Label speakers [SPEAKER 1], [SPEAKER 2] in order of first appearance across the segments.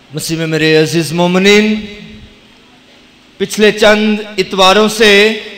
[SPEAKER 1] मसीह में मेरे अजीज मोमिनीन, पिछले चंद इतवारों से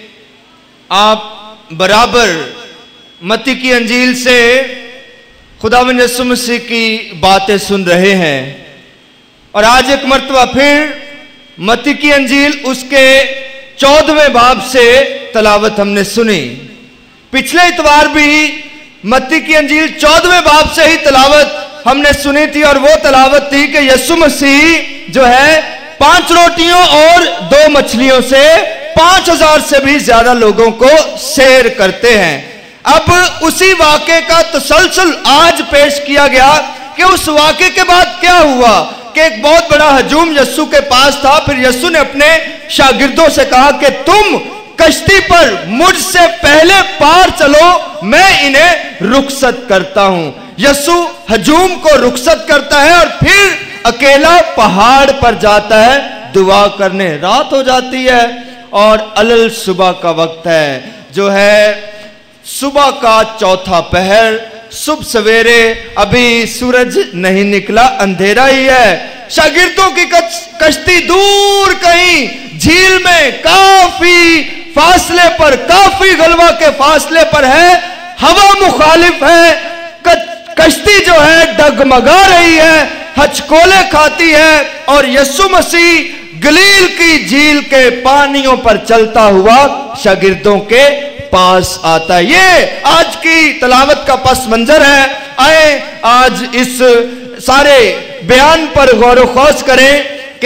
[SPEAKER 1] आप बराबर मत्ती की अंजील से खुदावंद यीशु मसीह की बातें सुन रहे हैं और आज एक मर्तबा फिर मत्ती की अंजील उसके 14वें बाब से तलावत हमने सुनी। पिछले इतवार भी मत्ती की अंजील 14वें बाब से ही तलावत हमने सुनी थी और वो तलावत थी कि यीशु मसीह जो है 5 रोटियों और 2 मछलियों से 5000 से भी ज्यादा लोगों को सैर करते हैं। अब उसी वाक़े का तसलसल आज पेश किया गया कि उस वाक़े के बाद क्या हुआ कि एक बहुत बड़ा हजूम यीशु के पास था। फिर यीशु ने अपने शागिर्दों से कहा कि तुम कश्ती पर मुझसे पहले पार चलो, मैं इन्हें रुखसत करता हूं। यीशु हजूम को रुखसत करता है और फिर अकेला पहाड़ पर जाता है दुआ करने। रात हो जाती है और अलल सुबह का वक्त है, जो है सुबह का चौथा पहर, सुबह सवेरे, अभी सूरज नहीं निकला, अंधेरा ही है। शागिर्दों की कश्ती दूर कहीं झील में काफी फासले पर, काफी गलवा के फासले पर है। हवा मुखालिफ है, कश्ती जो है डगमगा रही है, हचकोले खाती है और यीशु मसीह गलील की झील के पानियों पर चलता हुआ शागिर्दों के पास आता है। ये आज की तलावत का पस मंजर है। आए आज इस सारे बयान पर गौर ख़ौस करें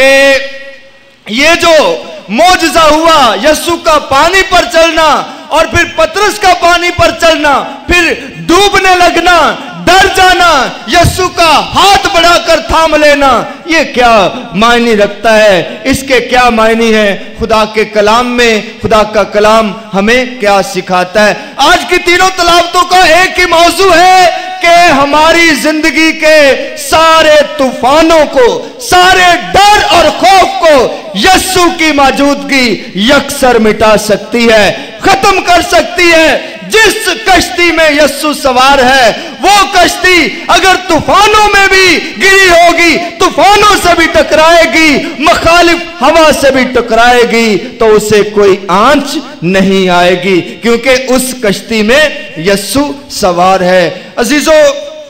[SPEAKER 1] कि ये जो मौजज़ा हुआ, यीशु का पानी पर चलना और फिर पतरस का पानी पर चलना, फिर डूबने लगना, डर जाना, यीशु का हाथ बढ़ाकर थाम लेना, ये क्या मायने रखता है, इसके क्या मायने हैं खुदा के कलाम में, खुदा का कलाम हमें क्या सिखाता है। आज की तीनों तलावतों का एक ही मौजू है कि हमारी जिंदगी के सारे तूफानों को, सारे डर और खौफ को यीशु की मौजूदगी यकसर मिटा सकती है, खत्म कर सकती है। जिस कश्ती में यीशु सवार है वो कश्ती अगर तूफानों में भी गिरी होगी, तूफानों से भी टकराएगी, मुखालिफ हवा से भी टकराएगी, तो उसे कोई आंच नहीं आएगी, क्योंकि उस कश्ती में यीशु सवार है। अजीजों,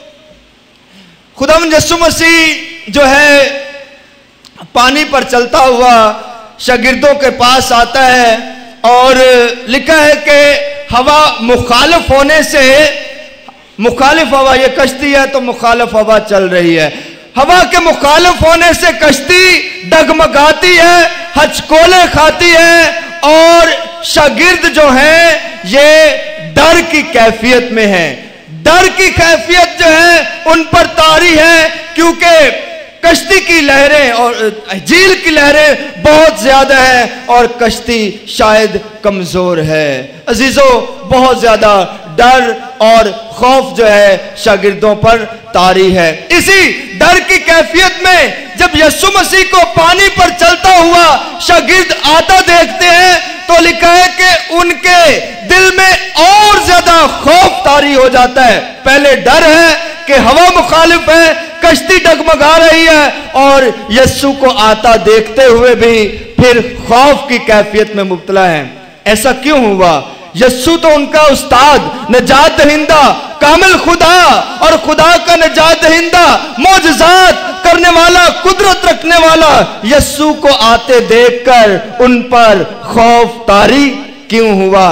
[SPEAKER 1] खुदावंद यीशु मसीह जो है पानी पर चलता हुआ शागिर्दों के पास आता है और लिखा है कि हवा मुखालिफ होने से, मुखालिफ हवा, ये कश्ती है तो मुखालिफ हवा चल रही है, हवा के मुखालिफ होने से कश्ती डगमगाती है, हचकोले खाती है और शागिर्द जो है ये डर की कैफियत में है। डर की कैफियत जो है उन पर तारी है, क्योंकि कश्ती की लहरें और झील की लहरें बहुत ज्यादा है और कश्ती शायद कमजोर है। अजीजों, बहुत ज्यादा डर और खौफ जो है शागिर्दों पर तारी है। इसी डर की कैफियत में जब यीशु मसीह को पानी पर चलता हुआ शागिर्द आता देखते हैं तो लिखा है कि उनके दिल में और ज्यादा खौफ तारी हो जाता है। पहले डर है कि हवा मुखालिफ है, कश्ती डगमगा रही है, और यीशु को आता देखते हुए भी फिर खौफ की कैफियत में मुब्तला है। ऐसा क्यों हुआ? यीशु तो उनका उस्ताद, निजात दहिंदा, कामिल खुदा और खुदा का निजात दहिंदा, मौजज़ात करने वाला, कुदरत रखने वाला, यीशु को आते देखकर उन पर खौफ तारी क्यों हुआ?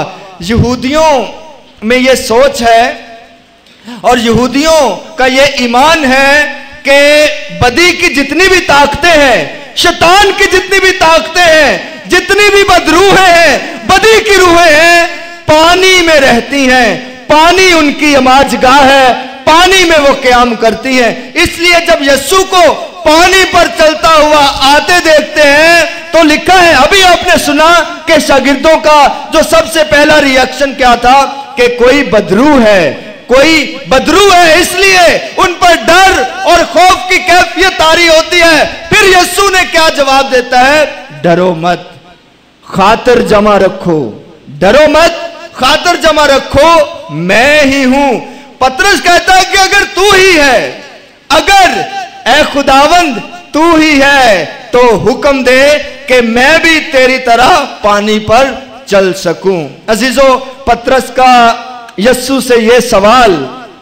[SPEAKER 1] यहूदियों में ये सोच है और यहूदियों का ये ईमान है कि बदी की जितनी भी ताकतें हैं, शैतान की जितनी भी ताकतें हैं, जितनी भी बदरूहें हैं, बदी की रूहें हैं, पानी में रहती हैं, पानी उनकी अमाजगाह है, पानी में वो क़याम करती हैं। इसलिए जब यीशु को पानी पर चलता हुआ आते देखते हैं तो लिखा है, अभी आपने सुना कि शागिर्दों का जो सबसे पहला रिएक्शन क्या था कि कोई बदरू है, कोई बदरू है, इसलिए उन पर डर और खौफ की कैफियत तारी होती है। फिर यीशु ने क्या जवाब देता है? डरो मत, खातिर जमा रखो, डरो मत, खातिर जमा रखो, मैं ही हूं। पतरस कहता है कि अगर तू ही है, अगर ए खुदावंद तू ही है तो हुक्म दे कि मैं भी तेरी तरह पानी पर चल सकूं। अजीजों, पतरस का यस्सु से यह सवाल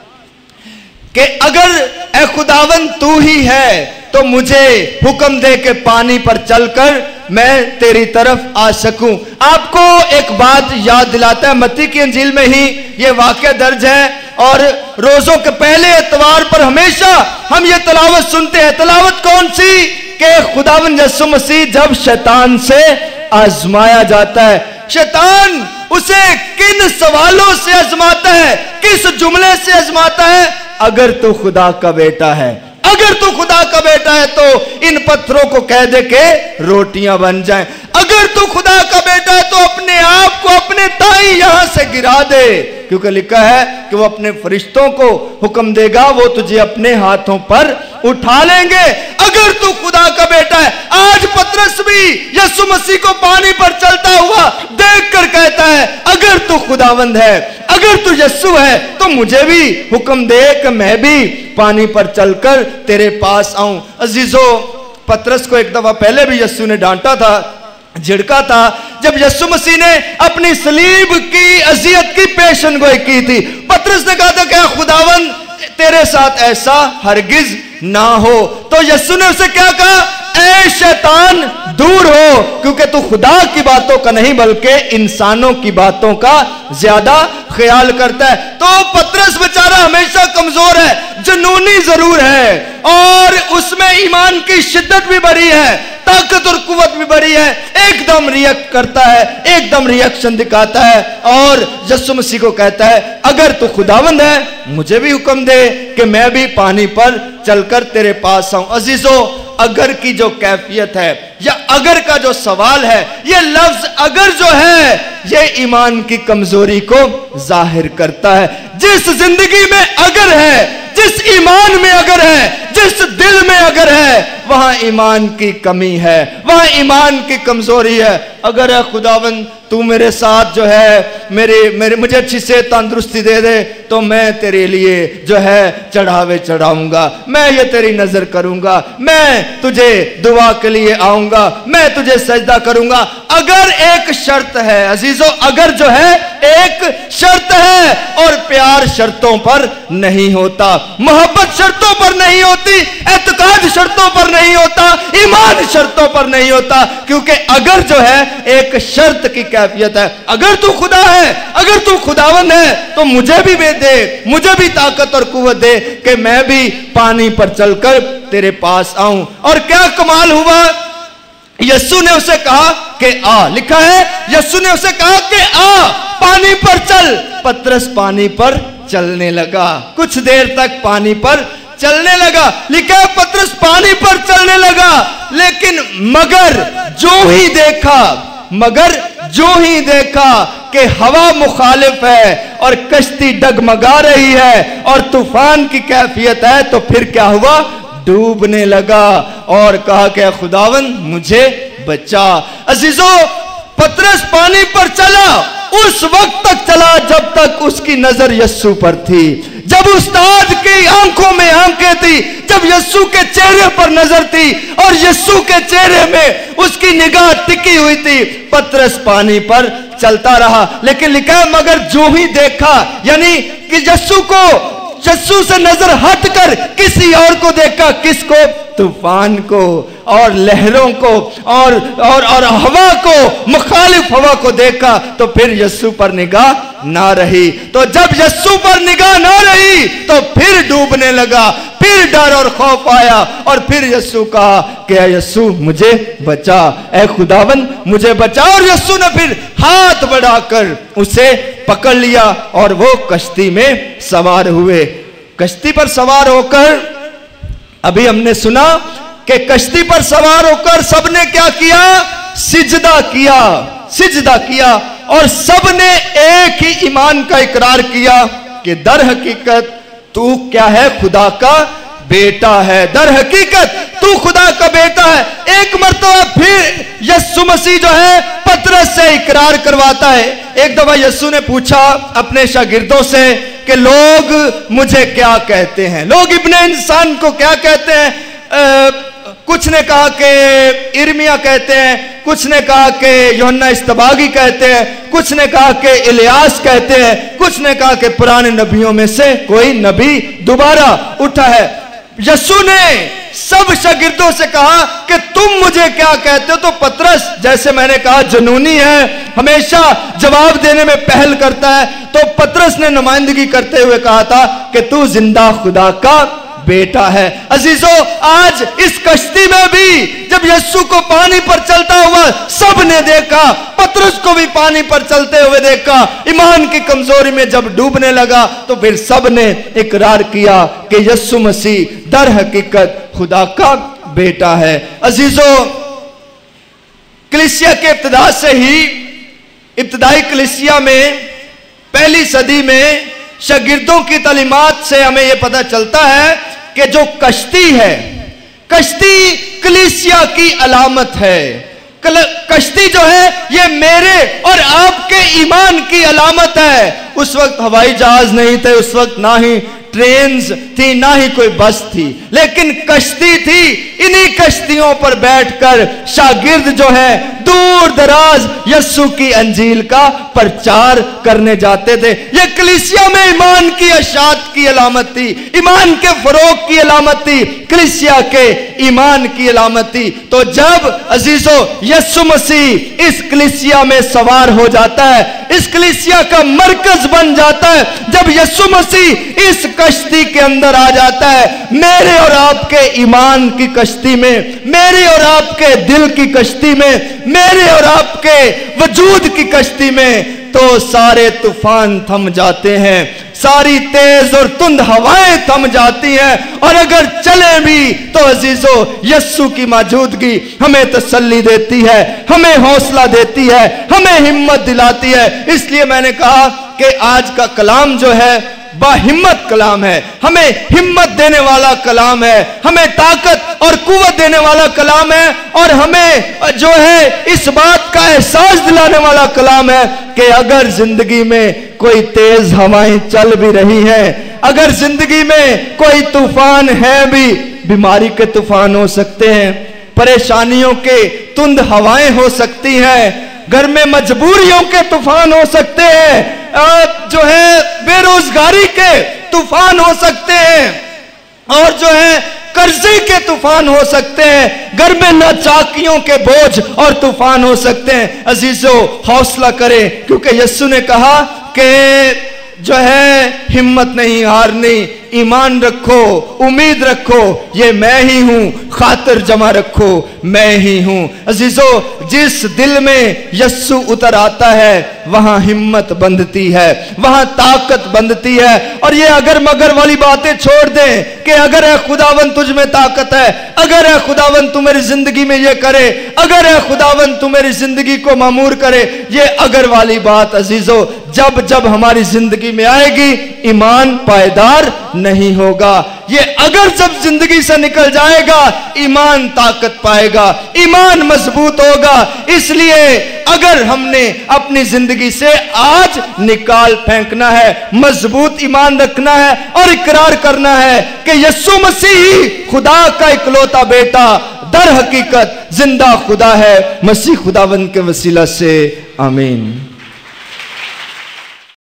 [SPEAKER 1] कि अगर ए खुदावन तू ही है तो मुझे हुक्म दे के पानी पर चलकर मैं तेरी तरफ आ सकूं। आपको एक बात याद दिलाता है, मत्ती की इंजील में ही यह वाकया दर्ज है और रोजों के पहले इतवार पर हमेशा हम ये तलावत सुनते हैं। तलावत कौन सी? कि खुदावंद यीशु मसीह जब शैतान से आजमाया जाता है, शैतान उसे किन सवालों से आजमाता है, किस जुमले से आजमाता है? अगर तू खुदा का बेटा है, अगर तू खुदा का बेटा है तो इन पत्थरों को कह दे के रोटियां बन जाएं। अगर तू खुदा का बेटा है तो अपने आप को अपने ताई यहां से गिरा दे, क्योंकि लिखा है कि वो अपने फरिश्तों को हुक्म देगा, वो तुझे अपने हाथों पर उठा लेंगे। अगर तू खुदा का बेटा है, आज पतरस भी यीशु मसीह को पानी पर चलता हुआ देखकर कहता है, अगर तू खुदावंद है, अगर तू यीशु है तो मुझे भी हुक्म दे कि मैं भी पानी पर चलकर तेरे पास आऊं। अजीजों, पतरस को एक दफा पहले भी यीशु ने डांटा था, झिड़का था, जब यीशु मसीह ने अपनी सलीब की अजियत की पेशनगोई की थी। पतरस ने कहा था कि खुदावन तेरे साथ ऐसा हरगिज ना हो, तो यीशु ने उसे क्या कहा? ऐ शैतान दूर हो, क्योंकि तू खुदा की बातों का नहीं बल्कि इंसानों की बातों का ज्यादा ख्याल करता है। तो पतरस बेचारा हमेशा कमजोर है, जुनूनी जरूर है और उसमें ईमान की शिद्दत भी बड़ी है, ताकत और कुव्वत भी बड़ी है, एकदम रिएक्ट करता है, एकदम रिएक्शन दिखाता है और यीशु मसीह को कहता है, अगर तू खुदावंद है मुझे भी हुक्म दे कि मैं भी पानी पर चलकर तेरे पास आऊं। अजीजों, अगर की जो कैफियत है या अगर का जो सवाल है, ये लफ्ज अगर जो है ये ईमान की कमजोरी को जाहिर करता है। जिस जिंदगी में अगर है, जिस ईमान में अगर है, जिस दिल में अगर है, वहां ईमान की कमी है, वहां ईमान की कमजोरी है। अगर है खुदावन तू मेरे साथ जो है मेरे मुझे अच्छी से तंदुरुस्ती दे दे तो मैं तेरे लिए जो है चढ़ावे चढ़ाऊंगा, मैं ये तेरी नजर करूंगा, मैं तुझे दुआ के लिए आऊंगा, मैं तुझे सजदा करूंगा। अगर एक शर्त है अजीजों, अगर जो है एक शर्त है, और प्यार शर्तों पर नहीं होता, मोहब्बत शर्तों पर नहीं होती, एतकाद शर्तों पर नहीं होता, ईमान शर्तों पर नहीं होता, क्योंकि अगर जो है एक शर्त की कैफियत है। अगर तू खुदा है, अगर तू खुदावन है तो मुझे भी दे, मुझे भी ताकत और कुव्वत दे कि मैं भी पानी पर चलकर तेरे पास आऊं। और क्या कमाल हुआ, यीशु ने उसे कहा कि आ, लिखा है यीशु ने उसे कहा कि आ पानी पर चल। पतरस पानी पर चलने लगा, कुछ देर तक पानी पर चलने लगा। लिखा है पतरस पानी पर चलने लगा, लेकिन मगर जो ही देखा कि हवा मुखालिफ है और कश्ती डगमगा रही है और तूफान की कैफियत है, तो फिर क्या हुआ? डूबने लगा और कहा कि खुदावन मुझे बचा। अजीजों, पतरस पानी पर चला, उस वक्त तक चला जब तक उसकी नजर यीशु पर थी, जब उस्ताद की आंखों में आंखें थी, जब यीशु के चेहरे पर नजर थी और यीशु के चेहरे में उसकी निगाह टिकी हुई थी। पतरस पानी पर चलता रहा, लेकिन लिखा है मगर जो ही देखा, यानी कि यीशु से नजर हटकर किसी और को देखा। किसको? तूफान को और लहरों को और हवा को, मुखालिफ हवा को देखा, तो फिर यीशु पर निगाह ना रही। तो जब यीशु पर निगाह ना रही तो फिर डूबने लगा, फिर डर और खौफ आया और फिर यीशु कहा कि यीशु मुझे बचा, ऐ खुदावन मुझे बचा। और यीशु ने फिर हाथ बढ़ाकर उसे पकड़ लिया और वो कश्ती में सवार हुए। कश्ती पर सवार होकर, अभी हमने सुना कि कश्ती पर सवार होकर सबने क्या किया? सिजदा किया और सबने एक ही ईमान का इकरार किया कि दर हकीकत तू क्या है? खुदा का बेटा है। दर हकीकत तू खुदा का बेटा है। एक मर्तबा फिर यीशु मसीह जो है पतरस से इकरार करवाता है। एक दफा यीशु ने पूछा अपने शागिर्दों से कि लोग मुझे क्या कहते हैं, लोग इब्ने इंसान को क्या कहते हैं? कुछ ने कहा कि इर्मिया कहते हैं, कुछ ने कहा कि यूहन्ना इस्तबागी कहते हैं, कुछ ने कहा कि इलियास कहते हैं, कुछ ने कहा कि पुराने नबियों में से कोई नबी दोबारा उठा है। यीशु ने सब शागिर्दों से कहा कि तुम मुझे क्या कहते हो? तो पतरस, जैसे मैंने कहा, जुनूनी है, हमेशा जवाब देने में पहल करता है। तो पतरस ने नुमाइंदगी करते हुए कहा था कि तू जिंदा खुदा का बेटा है। अजीजों, आज इस कश्ती में भी जब यीशु को पानी पर चलता हुआ सब ने देखा, पतरस को भी पानी पर चलते हुए देखा। ईमान की कमजोरी में जब डूबने लगा तो फिर सब ने इकरार किया कि यीशु मसीह दर हकीकत खुदा का बेटा है। अजीजों, कलीसिया के इब्तिदा से ही, इब्तिदाई कलीसिया में पहली सदी में शागिर्दों की तालीमात से हमें यह पता चलता है कि जो कश्ती है, कश्ती कलीसिया की अलामत है। कश्ती जो है ये मेरे और आपके ईमान की अलामत है। उस वक्त हवाई जहाज नहीं थे, उस वक्त ना ही ट्रेन्स थी, ना ही कोई बस थी, लेकिन कश्ती थी। इन्हीं कश्तियों पर बैठकर शागिर्द जो है दूर दराज यीशु की अंजील का प्रचार करने जाते थे। यह कलीसिया में ईमान की अशात की अलामत थी, ईमान के फरोग की अलामत थी, कलीसिया के ईमान की अलामत थी। तो जब अजीजों यीशु मसीह इस कलीसिया में सवार हो जाता है, इस कलीसिया का मरकज बन जाता है, जब यीशु मसीह इस कश्ती के अंदर आ जाता है, मेरे और आपके ईमान की कश्ती में, मेरे और आपके दिल की कश्ती में, मेरे और आपके वजूद की कश्ती में, तो सारे तूफान थम जाते हैं, सारी तेज और तुंद हवाएं थम जाती हैं। और अगर चले भी तो अजीजों यीशु की मौजूदगी हमें तसल्ली देती है, हमें हौसला देती है, हमें हिम्मत दिलाती है। इसलिए मैंने कहा कि आज का कलाम जो है बाहिम्मत कलाम है, हमें हिम्मत देने वाला कलाम है, हमें ताकत और कुव्वत देने वाला कलाम है, और हमें जो है इस बात का एहसास दिलाने वाला कलाम है कि अगर जिंदगी में कोई तेज हवाएं चल भी रही हैं, अगर जिंदगी में कोई तूफान है भी, बीमारी के तूफान हो सकते हैं, परेशानियों के तुंद हवाएं हो सकती हैं, घर में मजबूरियों के तूफान हो सकते हैं, जो है बेरोजगारी के तूफान हो सकते हैं, और जो है कर्जे के तूफान हो सकते हैं, घर में नाचाकियों के बोझ और तूफान हो सकते हैं। अजीजों, हौसला करें, क्योंकि यीशु ने कहा कि जो है हिम्मत नहीं हारनी, ईमान रखो, उम्मीद रखो, ये मैं ही हूं, खातिर जमा रखो, मैं ही हूं। अजीजों, जिस दिल में यीशु उतर आता है वहां हिम्मत बंधती है, वहां ताकत बंधती है। और ये अगर मगर वाली बातें छोड़ दें कि अगर है खुदावन तुझ में ताकत है, अगर है खुदावन तू मेरी जिंदगी में ये करे, अगर है खुदावन तू मेरी जिंदगी को मामूर करे, ये अगर वाली बात अजीजों जब जब हमारी जिंदगी में आएगी ईमान पायदार नहीं होगा। ये अगर जब जिंदगी से निकल जाएगा ईमान ताकत पाएगा, ईमान मजबूत होगा। इसलिए अगर हमने अपनी जिंदगी से आज निकाल फेंकना है, मजबूत ईमान रखना है और इकरार करना है कि यीशु मसीह खुदा का इकलौता बेटा दर हकीकत जिंदा खुदा है, मसीह खुदावंद के वसीला से आमीन।